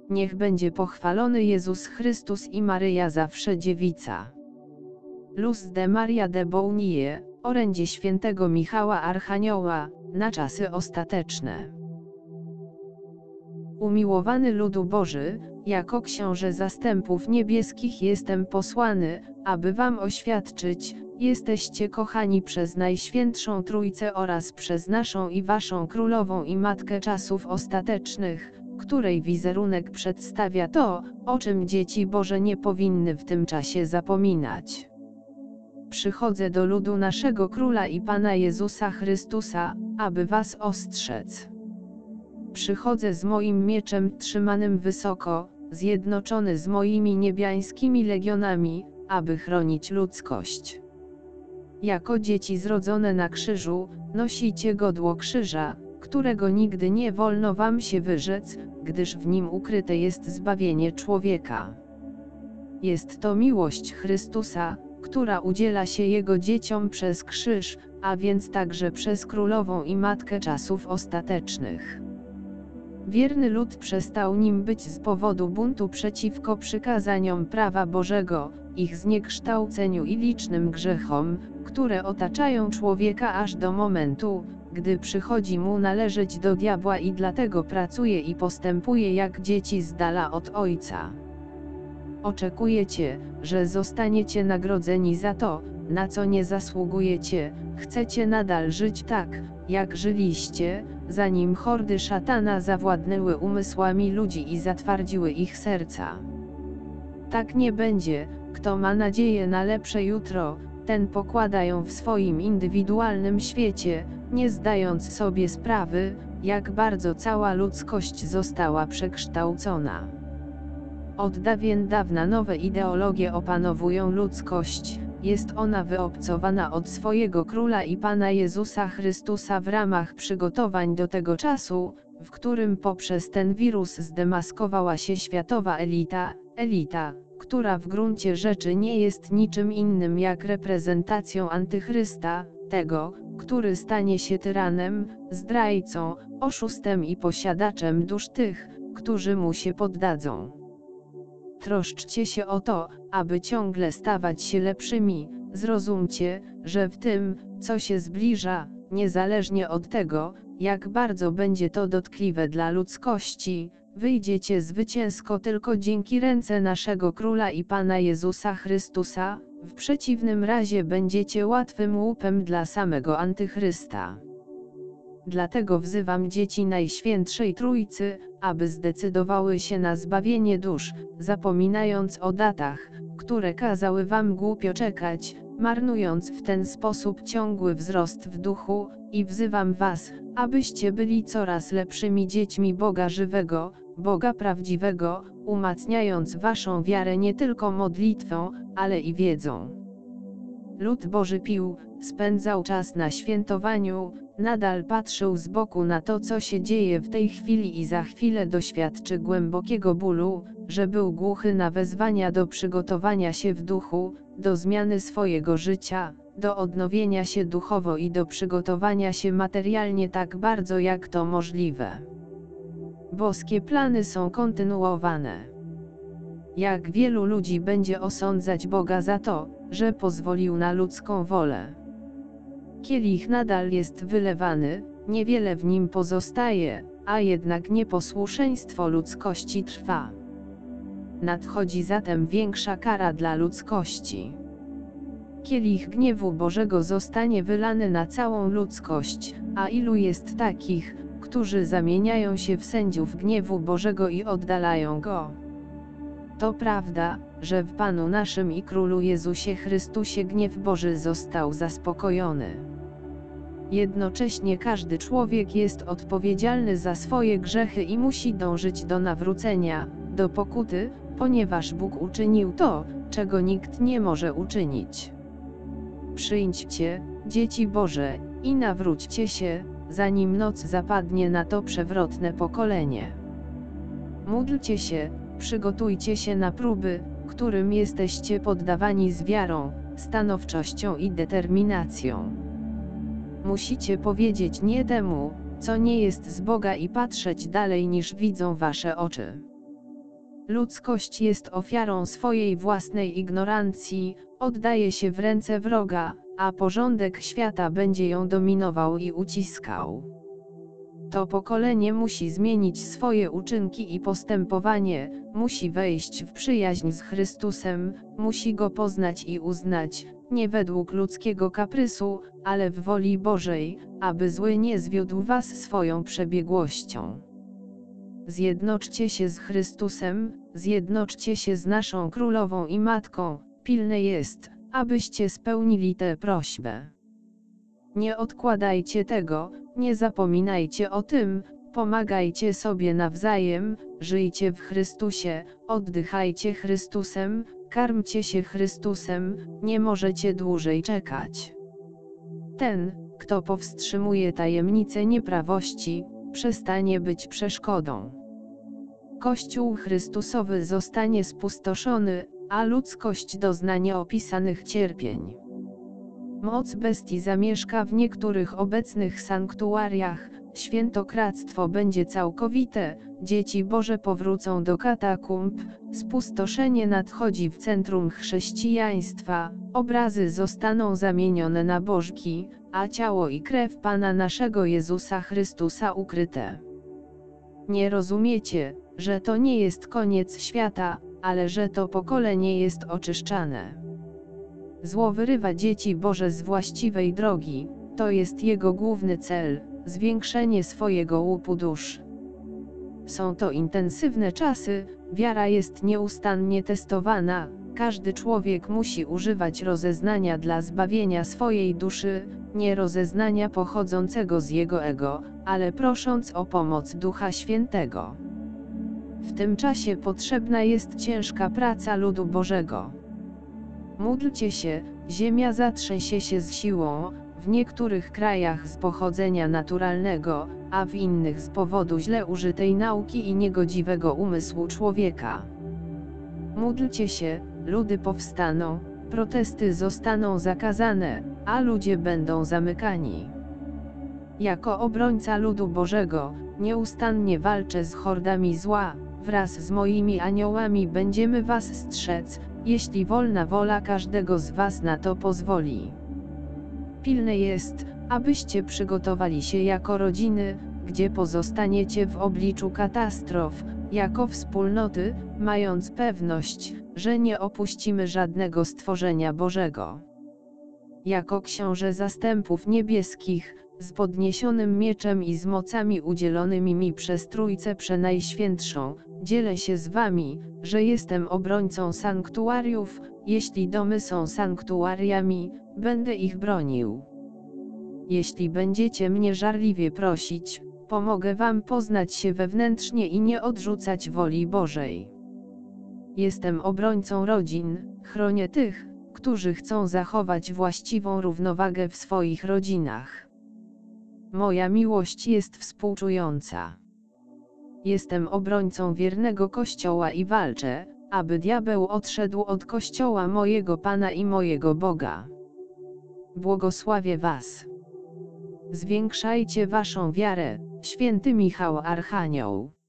Niech będzie pochwalony Jezus Chrystus i Maryja zawsze dziewica. Luz de Maria de Bounie, orędzie świętego Michała Archanioła, na czasy ostateczne. Umiłowany ludu Boży, jako książę zastępów niebieskich jestem posłany, aby wam oświadczyć, jesteście kochani przez Najświętszą Trójcę oraz przez naszą i waszą Królową i Matkę czasów ostatecznych, której wizerunek przedstawia to, o czym dzieci Boże nie powinny w tym czasie zapominać. Przychodzę do ludu naszego Króla i Pana Jezusa Chrystusa, aby was ostrzec. Przychodzę z moim mieczem trzymanym wysoko, zjednoczony z moimi niebiańskimi legionami, aby chronić ludzkość. Jako dzieci zrodzone na krzyżu, nosicie godło krzyża, którego nigdy nie wolno wam się wyrzec, gdyż w nim ukryte jest zbawienie człowieka. Jest to miłość Chrystusa, która udziela się Jego dzieciom przez krzyż, a więc także przez Królową i Matkę czasów ostatecznych. Wierny lud przestał nim być z powodu buntu przeciwko przykazaniom prawa Bożego, ich zniekształceniu i licznym grzechom, które otaczają człowieka aż do momentu, gdy przychodzi mu należeć do diabła i dlatego pracuje i postępuje jak dzieci z dala od Ojca. Oczekujecie, że zostaniecie nagrodzeni za to, na co nie zasługujecie, chcecie nadal żyć tak, jak żyliście, zanim hordy szatana zawładnęły umysłami ludzi i zatwardziły ich serca. Tak nie będzie, kto ma nadzieję na lepsze jutro, ten pokłada ją w swoim indywidualnym świecie, nie zdając sobie sprawy, jak bardzo cała ludzkość została przekształcona. Od dawien dawna nowe ideologie opanowują ludzkość, jest ona wyobcowana od swojego Króla i Pana Jezusa Chrystusa w ramach przygotowań do tego czasu, w którym poprzez ten wirus zdemaskowała się światowa elita, która w gruncie rzeczy nie jest niczym innym jak reprezentacją antychrysta, tego, który stanie się tyranem, zdrajcą, oszustem i posiadaczem dusz tych, którzy mu się poddadzą. Troszczcie się o to, aby ciągle stawać się lepszymi, zrozumcie, że w tym, co się zbliża, niezależnie od tego, jak bardzo będzie to dotkliwe dla ludzkości, wyjdziecie zwycięsko tylko dzięki ręce naszego Króla i Pana Jezusa Chrystusa, w przeciwnym razie będziecie łatwym łupem dla samego Antychrysta. Dlatego wzywam dzieci Najświętszej Trójcy, aby zdecydowały się na zbawienie dusz, zapominając o datach, które kazały wam głupio czekać, marnując w ten sposób ciągły wzrost w duchu, i wzywam was, abyście byli coraz lepszymi dziećmi Boga żywego, Boga prawdziwego, umacniając waszą wiarę nie tylko modlitwą, ale i wiedzą. Lud Boży pił, spędzał czas na świętowaniu, nadal patrzył z boku na to, co się dzieje w tej chwili i za chwilę doświadczy głębokiego bólu, że był głuchy na wezwania do przygotowania się w duchu, do zmiany swojego życia, do odnowienia się duchowo i do przygotowania się materialnie tak bardzo jak to możliwe. Boskie plany są kontynuowane. Jak wielu ludzi będzie osądzać Boga za to, że pozwolił na ludzką wolę. Kielich nadal jest wylewany, niewiele w nim pozostaje, a jednak nieposłuszeństwo ludzkości trwa. Nadchodzi zatem większa kara dla ludzkości. Kielich gniewu Bożego zostanie wylany na całą ludzkość, a ilu jest takich, którzy zamieniają się w sędziów gniewu Bożego i oddalają go. To prawda, że w Panu naszym i Królu Jezusie Chrystusie gniew Boży został zaspokojony. Jednocześnie każdy człowiek jest odpowiedzialny za swoje grzechy i musi dążyć do nawrócenia, do pokuty, ponieważ Bóg uczynił to, czego nikt nie może uczynić. Przyjdźcie, dzieci Boże, i nawróćcie się, zanim noc zapadnie na to przewrotne pokolenie. Módlcie się, przygotujcie się na próby, którym jesteście poddawani z wiarą, stanowczością i determinacją. Musicie powiedzieć nie temu, co nie jest z Boga i patrzeć dalej niż widzą wasze oczy. Ludzkość jest ofiarą swojej własnej ignorancji, oddaje się w ręce wroga, a porządek świata będzie ją dominował i uciskał. To pokolenie musi zmienić swoje uczynki i postępowanie, musi wejść w przyjaźń z Chrystusem, musi Go poznać i uznać, nie według ludzkiego kaprysu, ale w woli Bożej, aby zły nie zwiódł was swoją przebiegłością. Zjednoczcie się z Chrystusem, zjednoczcie się z naszą Królową i Matką, pilne jest, abyście spełnili tę prośbę. Nie odkładajcie tego, nie zapominajcie o tym, pomagajcie sobie nawzajem, żyjcie w Chrystusie, oddychajcie Chrystusem, karmcie się Chrystusem, nie możecie dłużej czekać. Ten, kto powstrzymuje tajemnicę nieprawości, przestanie być przeszkodą. Kościół Chrystusowy zostanie spustoszony, a ludzkość dozna nieopisanych cierpień. Moc bestii zamieszka w niektórych obecnych sanktuariach, świętokradztwo będzie całkowite, dzieci Boże powrócą do katakumb, spustoszenie nadchodzi w centrum chrześcijaństwa, obrazy zostaną zamienione na bożki, a ciało i krew Pana naszego Jezusa Chrystusa ukryte. Nie rozumiecie, że to nie jest koniec świata, ale że to pokolenie jest oczyszczane. Zło wyrywa dzieci Boże z właściwej drogi, to jest jego główny cel, zwiększenie swojego łupu dusz. Są to intensywne czasy, wiara jest nieustannie testowana, każdy człowiek musi używać rozeznania dla zbawienia swojej duszy, nie rozeznania pochodzącego z jego ego, ale prosząc o pomoc Ducha Świętego. W tym czasie potrzebna jest ciężka praca ludu Bożego. Módlcie się, ziemia zatrzęsie się z siłą, w niektórych krajach z pochodzenia naturalnego, a w innych z powodu źle użytej nauki i niegodziwego umysłu człowieka. Módlcie się, ludy powstaną, protesty zostaną zakazane, a ludzie będą zamykani. Jako obrońca ludu Bożego, nieustannie walczę z hordami zła, wraz z moimi aniołami będziemy was strzec, jeśli wolna wola każdego z was na to pozwoli. Pilne jest, abyście przygotowali się jako rodziny, gdzie pozostaniecie w obliczu katastrof, jako wspólnoty, mając pewność, że nie opuścimy żadnego stworzenia Bożego. Jako książę zastępów niebieskich, z podniesionym mieczem i z mocami udzielonymi mi przez Trójcę Przenajświętszą, dzielę się z wami, że jestem obrońcą sanktuariów, jeśli domy są sanktuariami, będę ich bronił. Jeśli będziecie mnie żarliwie prosić, pomogę wam poznać się wewnętrznie i nie odrzucać woli Bożej. Jestem obrońcą rodzin, chronię tych, którzy chcą zachować właściwą równowagę w swoich rodzinach. Moja miłość jest współczująca. Jestem obrońcą wiernego Kościoła i walczę, aby diabeł odszedł od Kościoła mojego Pana i mojego Boga. Błogosławię was. Zwiększajcie waszą wiarę, święty Michał Archanioł.